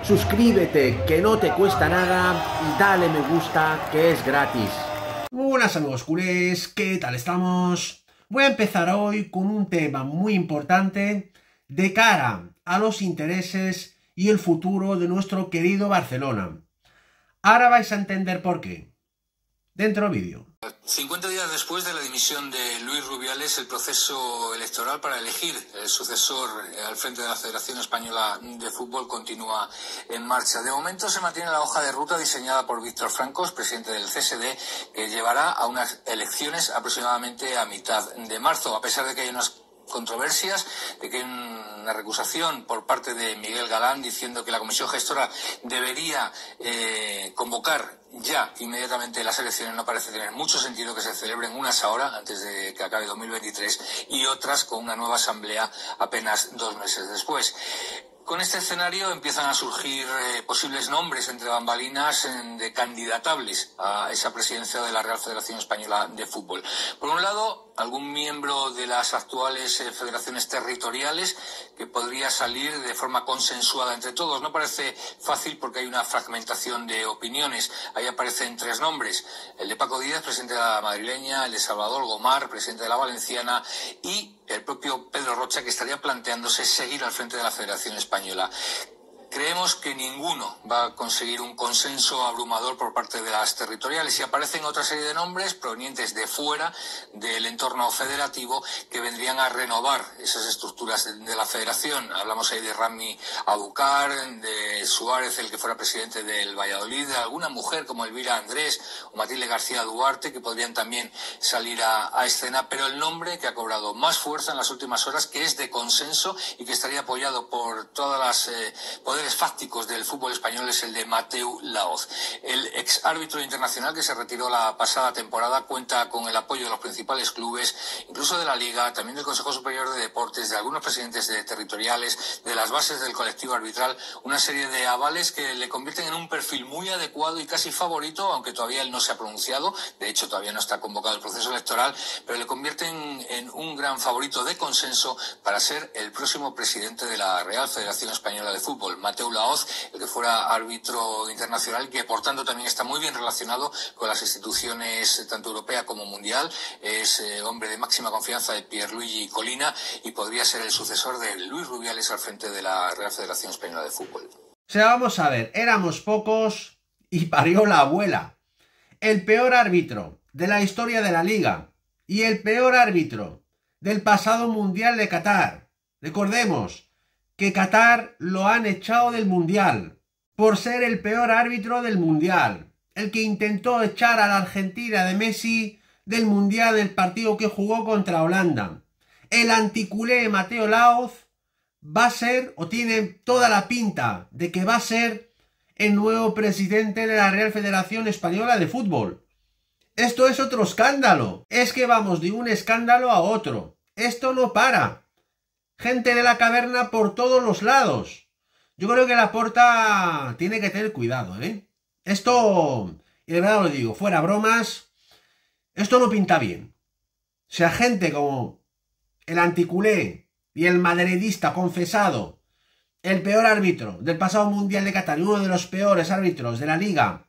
Suscríbete, que no te cuesta nada, y dale me gusta, que es gratis. Muy buenas amigos culés, ¿qué tal estamos? Voy a empezar hoy con un tema muy importante de cara a los intereses y el futuro de nuestro querido Barcelona. Ahora vais a entender por qué. Dentro vídeo. 50 días después de la dimisión de Luis Rubiales, el proceso electoral para elegir el sucesor al frente de la Federación Española de Fútbol continúa en marcha. De momento se mantiene la hoja de ruta diseñada por Víctor Francos, presidente del CSD, que llevará a unas elecciones aproximadamente a mitad de marzo, a pesar de que hay unas controversias, de que hay una recusación por parte de Miguel Galán diciendo que la comisión gestora debería convocar ya inmediatamente las elecciones. No parece tener mucho sentido que se celebren unas ahora, antes de que acabe 2023, y otras con una nueva asamblea apenas 2 meses después. Con este escenario empiezan a surgir posibles nombres entre bambalinas de candidatables a esa presidencia de la Real Federación Española de Fútbol. Por un lado, algún miembro de las actuales federaciones territoriales que podría salir de forma consensuada entre todos. No parece fácil porque hay una fragmentación de opiniones. Ahí aparecen 3 nombres: el de Paco Díaz, presidente de la madrileña; el de Salvador Gomar, presidente de la valenciana; y el propio Pedro Rocha, que estaría planteándose seguir al frente de la Federación Española. Creemos que ninguno va a conseguir un consenso abrumador por parte de las territoriales, y aparecen otra serie de nombres provenientes de fuera del entorno federativo que vendrían a renovar esas estructuras de la federación. Hablamos ahí de Rami Abukar, de Suárez, el que fuera presidente del Valladolid, de alguna mujer como Elvira Andrés o Matilde García Duarte, que podrían también salir a escena, pero el nombre que ha cobrado más fuerza en las últimas horas, que es de consenso y que estaría apoyado por todas las poderes fácticos del fútbol español, es el de Mateu Laoz. El ex árbitro internacional, que se retiró la pasada temporada, cuenta con el apoyo de los principales clubes, incluso de la Liga, también del Consejo Superior de Deportes, de algunos presidentes de territoriales, de las bases del colectivo arbitral, una serie de avales que le convierten en un perfil muy adecuado y casi favorito, aunque todavía él no se ha pronunciado. De hecho, todavía no está convocado el proceso electoral, pero le convierten en un gran favorito de consenso para ser el próximo presidente de la Real Federación Española de Fútbol. Mateu Laoz, el que fuera árbitro internacional, que por tanto también está muy bien relacionado con las instituciones tanto europea como mundial, es hombre de máxima confianza de Pierluigi Collina y podría ser el sucesor de Luis Rubiales al frente de la Real Federación Española de Fútbol. O sea, vamos a ver, éramos pocos y parió la abuela. El peor árbitro de la historia de la Liga y el peor árbitro del pasado Mundial de Qatar. Recordemos que Qatar lo han echado del Mundial por ser el peor árbitro del Mundial. El que intentó echar a la Argentina de Messi del Mundial del partido que jugó contra Holanda. El anticulé Mateu Laoz va a ser, o tiene toda la pinta de que va a ser, el nuevo presidente de la Real Federación Española de Fútbol. Esto es otro escándalo. Es que vamos de un escándalo a otro. Esto no para. Gente de la caverna por todos los lados. Yo creo que Laporta tiene que tener cuidado, ¿eh? Esto, y de verdad lo digo, fuera bromas, esto no pinta bien. O sea, gente como el anticulé y el madridista confesado, el peor árbitro del pasado Mundial de Qatar y uno de los peores árbitros de la Liga,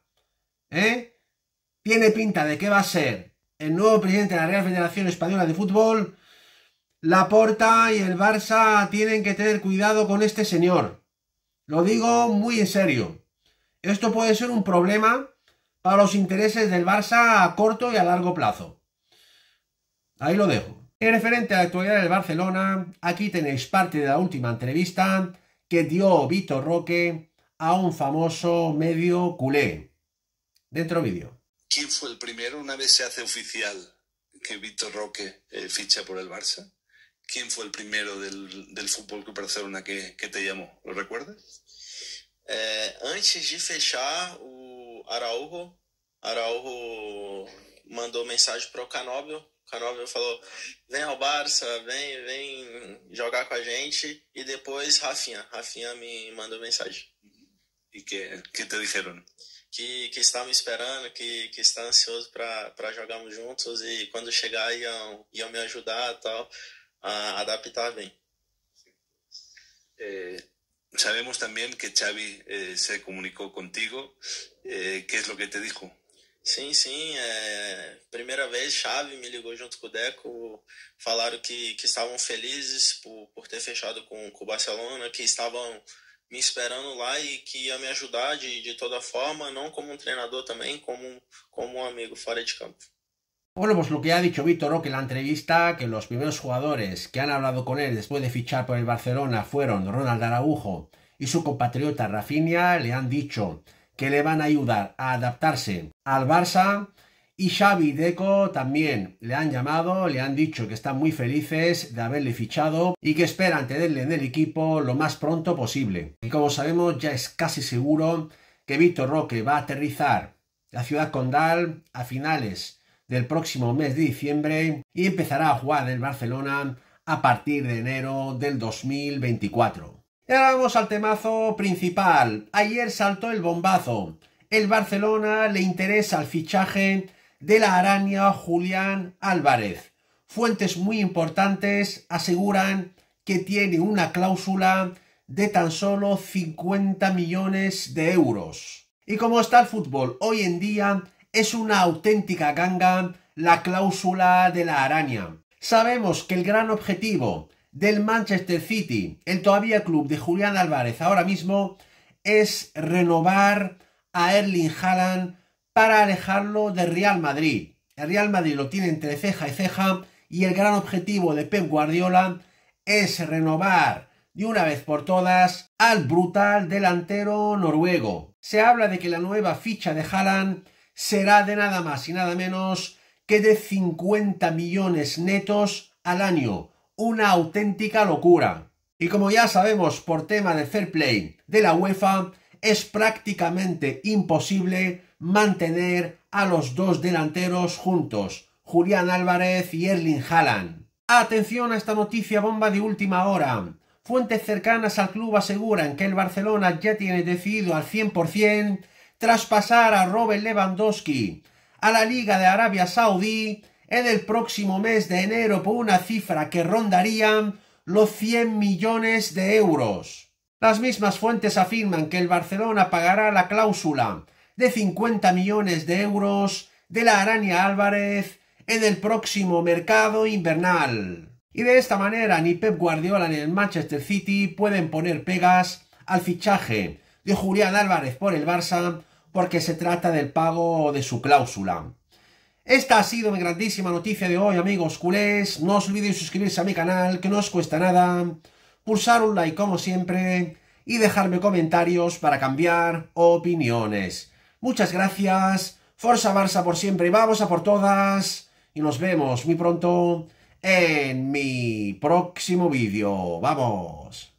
tiene pinta de que va a ser el nuevo presidente de la Real Federación Española de Fútbol. Laporta y el Barça tienen que tener cuidado con este señor. Lo digo muy en serio. Esto puede ser un problema para los intereses del Barça a corto y a largo plazo. Ahí lo dejo. En referente a la actualidad del Barcelona, aquí tenéis parte de la última entrevista que dio Vitor Roque a un famoso medio culé. Dentro vídeo. ¿Quién fue el primero, una vez se hace oficial que Vitor Roque ficha por el Barça? ¿Quién fue el primero del Fútbol Club Barcelona que te llamó? ¿Lo recuerdas? Antes de fechar, o Araujo mandou mensagem para o Canóbio. O Canóbio falou: vem ao Barça, vem jogar com a gente. E depois Rafinha me mandou mensagem. ¿Y qué te dijeron? Que está me esperando, que está ansioso para jogarmos juntos e quando chegar iam me ajudar tal, a adaptar bem. Sabemos también que Xavi se comunicou contigo. Que es lo que te dijo? Sim, primeira vez Xavi me ligou junto com o Deco, falaram que estavam felizes por ter fechado com o Barcelona, que estavam me esperando lá y que ia me ajudar de toda forma, no como un treinador también, como un amigo fuera de campo. Bueno, pues lo que ha dicho Vitor Roque en la entrevista, que los primeros jugadores que han hablado con él después de fichar por el Barcelona fueron Ronald Araujo y su compatriota Rafinha, le han dicho que le van a ayudar a adaptarse al Barça, y Xavi y Deco también le han llamado, le han dicho que están muy felices de haberle fichado y que esperan tenerle en el equipo lo más pronto posible. Y como sabemos, ya es casi seguro que Vitor Roque va a aterrizar en la ciudad condal a finales del próximo mes de diciembre y empezará a jugar en el Barcelona a partir de enero del 2024. Y ahora vamos al temazo principal. Ayer saltó el bombazo. El Barcelona le interesa el fichaje de la araña Julián Álvarez. Fuentes muy importantes aseguran que tiene una cláusula de tan solo 50 millones de euros. Y como está el fútbol hoy en día, es una auténtica ganga la cláusula de la araña. Sabemos que el gran objetivo del Manchester City, el todavía club de Julián Álvarez ahora mismo, es renovar a Erling Haaland para alejarlo del Real Madrid. El Real Madrid lo tiene entre ceja y ceja y el gran objetivo de Pep Guardiola es renovar de una vez por todas al brutal delantero noruego. Se habla de que la nueva ficha de Haaland será de nada más y nada menos que de 50 millones netos al año. Una auténtica locura. Y como ya sabemos por tema de fair play de la UEFA, es prácticamente imposible mantener a los dos delanteros juntos, Julián Álvarez y Erling Haaland. Atención a esta noticia bomba de última hora. Fuentes cercanas al club aseguran que el Barcelona ya tiene decidido al 100% traspasar a Robert Lewandowski a la Liga de Arabia Saudí en el próximo mes de enero por una cifra que rondaría los 100 millones de euros. Las mismas fuentes afirman que el Barcelona pagará la cláusula de 50 millones de euros de la araña Álvarez en el próximo mercado invernal. Y de esta manera ni Pep Guardiola ni el Manchester City pueden poner pegas al fichaje de Julián Álvarez por el Barça porque se trata del pago de su cláusula. Esta ha sido mi grandísima noticia de hoy, amigos culés. No os olvidéis suscribirse a mi canal, que no os cuesta nada, pulsar un like como siempre y dejarme comentarios para cambiar opiniones. Muchas gracias, Forza Barça por siempre, vamos a por todas y nos vemos muy pronto en mi próximo vídeo. ¡Vamos!